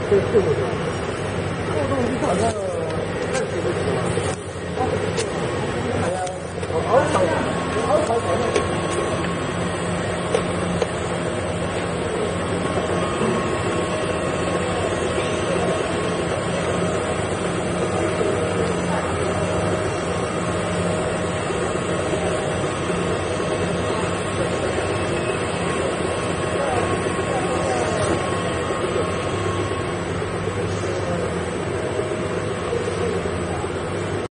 这是不是？这东西好像20多斤吧。哎呀，我熬炒，